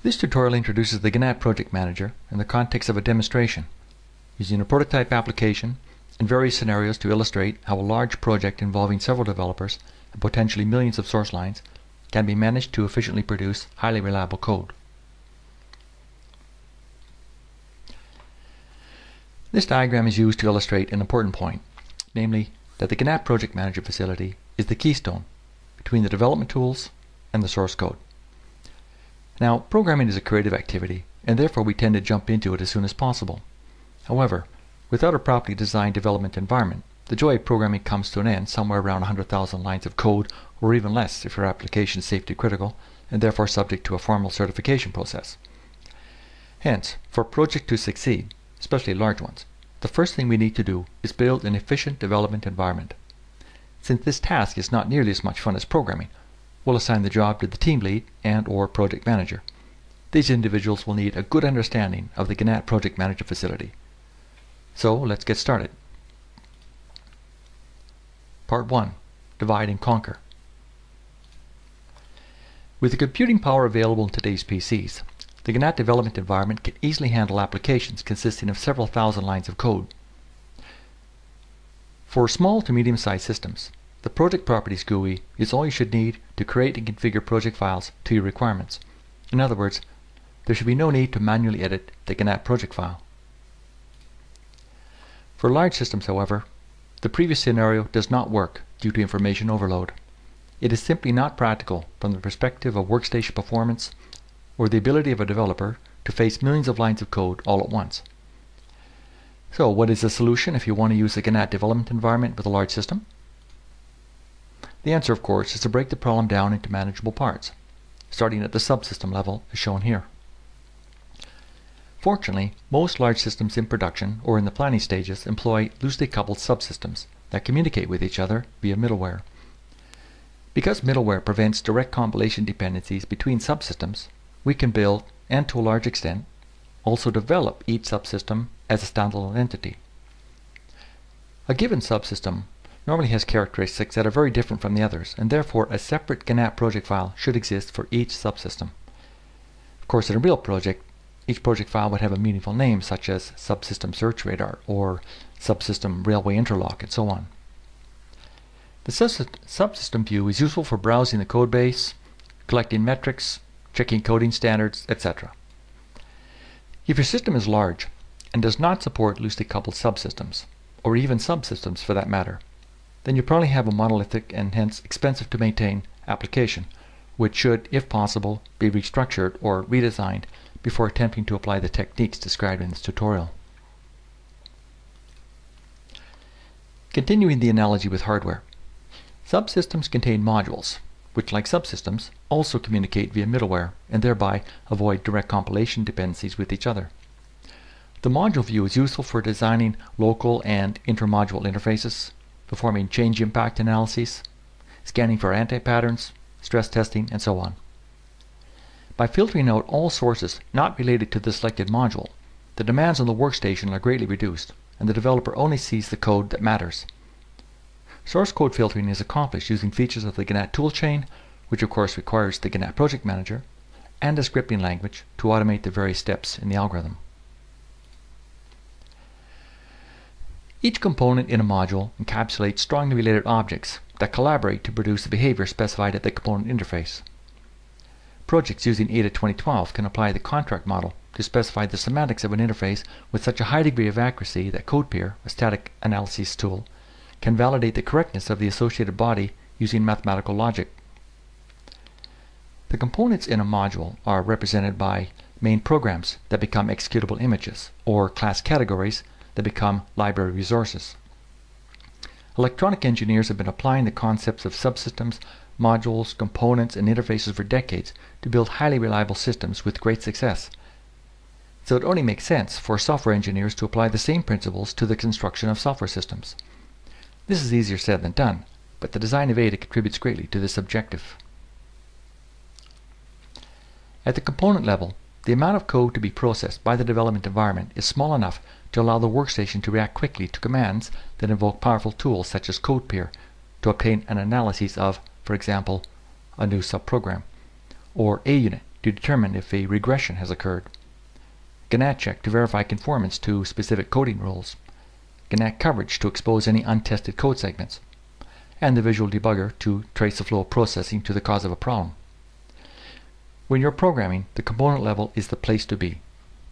This tutorial introduces the GNAT Project Manager in the context of a demonstration, using a prototype application and various scenarios to illustrate how a large project involving several developers and potentially millions of source lines can be managed to efficiently produce highly reliable code. This diagram is used to illustrate an important point, namely that the GNAT Project Manager facility is the keystone between the development tools and the source code. Now, programming is a creative activity, and therefore we tend to jump into it as soon as possible. However, without a properly designed development environment, the joy of programming comes to an end somewhere around 100,000 lines of code, or even less if your application is safety critical and therefore subject to a formal certification process. Hence, for a project to succeed, especially large ones, the first thing we need to do is build an efficient development environment. Since this task is not nearly as much fun as programming, we'll assign the job to the team lead and/or project manager. These individuals will need a good understanding of the GNAT Project Manager facility. So let's get started. Part 1. Divide and conquer. With the computing power available in today's PCs, the GNAT development environment can easily handle applications consisting of several thousand lines of code. For small to medium-sized systems, the Project Properties GUI is all you should need to create and configure project files to your requirements. In other words, there should be no need to manually edit the GNAT project file. For large systems, however, the previous scenario does not work due to information overload. It is simply not practical from the perspective of workstation performance or the ability of a developer to face millions of lines of code all at once. So what is the solution if you want to use a GNAT development environment with a large system? The answer, of course, is to break the problem down into manageable parts, starting at the subsystem level as shown here. Fortunately, most large systems in production or in the planning stages employ loosely coupled subsystems that communicate with each other via middleware. Because middleware prevents direct compilation dependencies between subsystems, we can build, and to a large extent, also develop each subsystem as a standalone entity. A given subsystem normally has characteristics that are very different from the others, and therefore a separate GNAT project file should exist for each subsystem. Of course, in a real project, each project file would have a meaningful name such as Subsystem Search Radar or Subsystem Railway Interlock and so on. The subsystem view is useful for browsing the codebase, collecting metrics, checking coding standards, etc. If your system is large and does not support loosely coupled subsystems, or even subsystems for that matter, then you probably have a monolithic and hence expensive to maintain application, which should, if possible, be restructured or redesigned before attempting to apply the techniques described in this tutorial. Continuing the analogy with hardware, subsystems contain modules, which, like subsystems, also communicate via middleware and thereby avoid direct compilation dependencies with each other. The module view is useful for designing local and intermodule interfaces, performing change impact analyses, scanning for anti-patterns, stress testing, and so on. By filtering out all sources not related to the selected module, the demands on the workstation are greatly reduced, and the developer only sees the code that matters. Source code filtering is accomplished using features of the GNAT toolchain, which of course requires the GNAT Project Manager, and a scripting language to automate the various steps in the algorithm. Each component in a module encapsulates strongly related objects that collaborate to produce the behavior specified at the component interface. Projects using ADA 2012 can apply the contract model to specify the semantics of an interface with such a high degree of accuracy that CodePeer, a static analysis tool, can validate the correctness of the associated body using mathematical logic. The components in a module are represented by main programs that become executable images, or class categories that become library resources. Electronic engineers have been applying the concepts of subsystems, modules, components, and interfaces for decades to build highly reliable systems with great success. So it only makes sense for software engineers to apply the same principles to the construction of software systems. This is easier said than done, but the design of ADA contributes greatly to this objective. At the component level, the amount of code to be processed by the development environment is small enough to allow the workstation to react quickly to commands that invoke powerful tools such as CodePeer to obtain an analysis of, for example, a new subprogram, or AUnit to determine if a regression has occurred, GNAT check to verify conformance to specific coding rules, GNAT coverage to expose any untested code segments, and the visual debugger to trace the flow of processing to the cause of a problem. When you're programming, the component level is the place to be.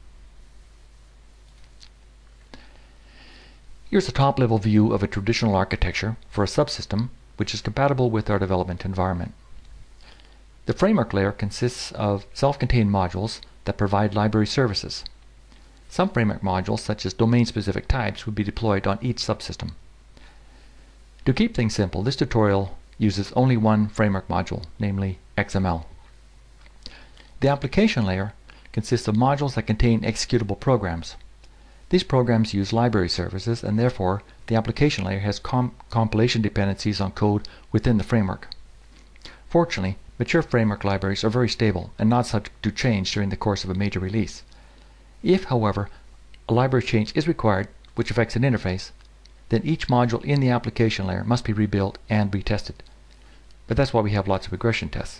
Here's a top-level view of a traditional architecture for a subsystem which is compatible with our development environment. The framework layer consists of self-contained modules that provide library services. Some framework modules, such as domain-specific types, would be deployed on each subsystem. To keep things simple, this tutorial uses only one framework module, namely XML. The application layer consists of modules that contain executable programs. These programs use library services, and therefore the application layer has compilation dependencies on code within the framework. Fortunately, mature framework libraries are very stable and not subject to change during the course of a major release. If, however, a library change is required which affects an interface, then each module in the application layer must be rebuilt and retested. But that's why we have lots of regression tests.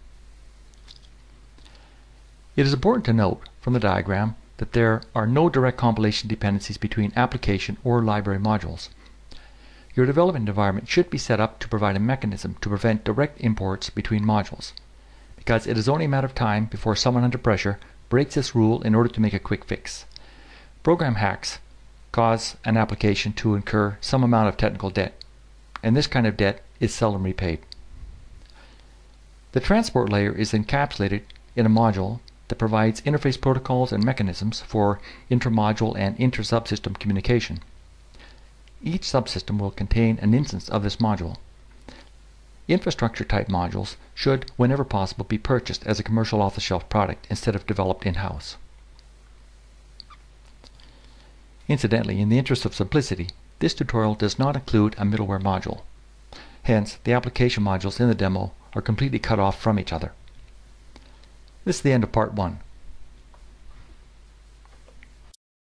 It is important to note from the diagram that there are no direct compilation dependencies between application or library modules. Your development environment should be set up to provide a mechanism to prevent direct imports between modules, because it is only a matter of time before someone under pressure breaks this rule in order to make a quick fix. Program hacks cause an application to incur some amount of technical debt, and this kind of debt is seldom repaid. The transport layer is encapsulated in a module that provides interface protocols and mechanisms for inter-module and inter-subsystem communication. Each subsystem will contain an instance of this module. Infrastructure type modules should, whenever possible, be purchased as a commercial off-the-shelf product instead of developed in-house. Incidentally, in the interest of simplicity, this tutorial does not include a middleware module. Hence, the application modules in the demo are completely cut off from each other. This is the end of part 1.